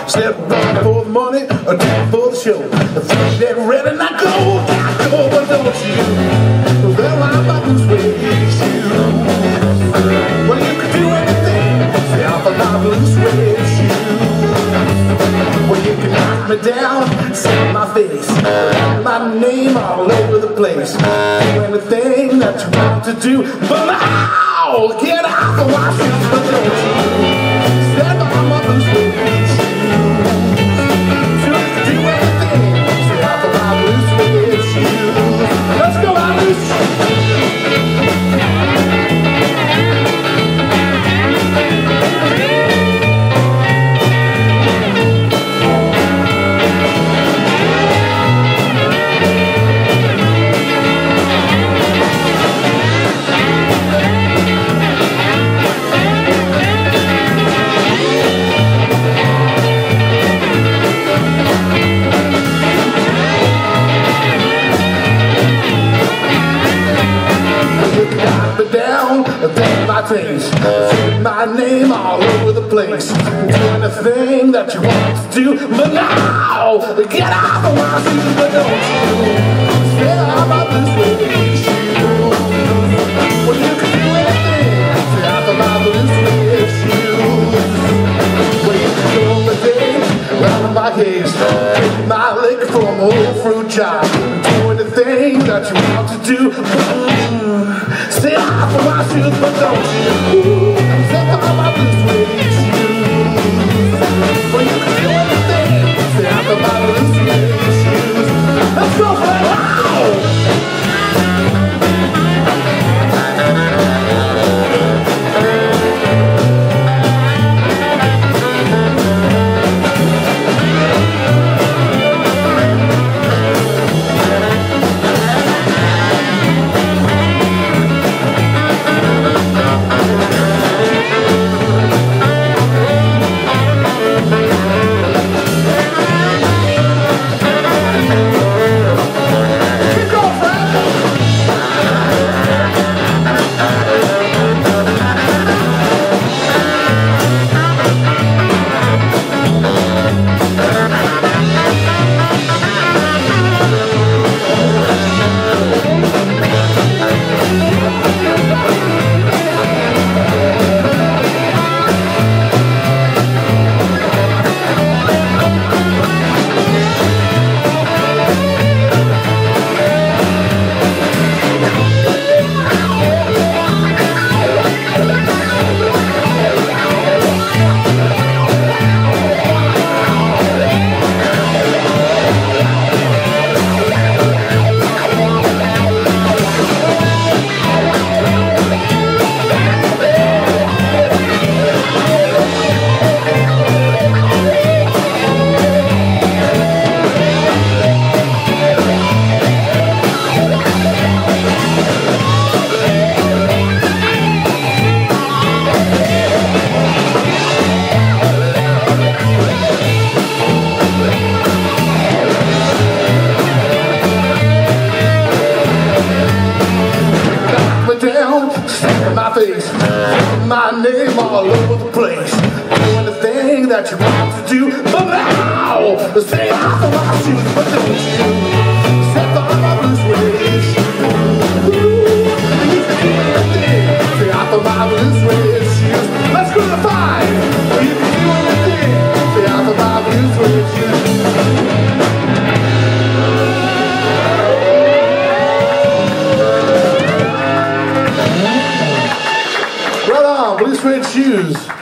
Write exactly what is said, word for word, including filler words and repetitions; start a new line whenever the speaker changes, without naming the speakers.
Step one for the money, or two for the show. Three get ready, now go, gotta go, but don't you? Well, I'm about to suede shoes. Well, you can do anything. Say I'm about to suede shoes. Well, you can knock me down, slap my face, write my name all over the place. Do anything that you want to do, but now get out of my shoes, but don't you? Step on my blue suede shoes. So you can do anything. Say I'm about to suede shoes. Let's go out loose. Down, take my taste, say my name all over the place. Do anything that you want to do, but now get off of my shoes, but don't you? Say I'm about this suede shoes. Well, you can do anything. Say I'm about this suede shoes. Well, you can go the day round my case, take my lick from a whole fruit jar. Do anything that you want to do. Stay off of my shoes, but don't you? Say I'm about this suede shoes. Well, you can do anything. Say I'm about this suede shoes. Let's go for it. My face, my name all over the place. Do anything that you want to do, but now stay off of my shoes, but don't you? Step on my blue suede shoes. You can do anything. Stay off of my blue suede shoes. Let's go to five. You can do anything. Stay off of my blue suede shoes. Blue suede shoes.